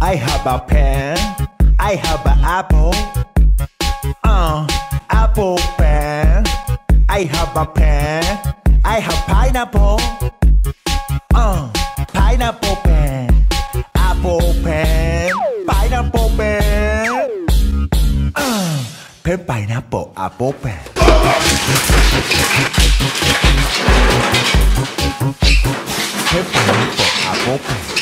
I have a pen. I have an apple. Apple pen. I have a pen. I have pineapple. Pineapple pen. Apple pen. Pineapple pen. Pen pineapple apple pen. Pen pineapple apple pen.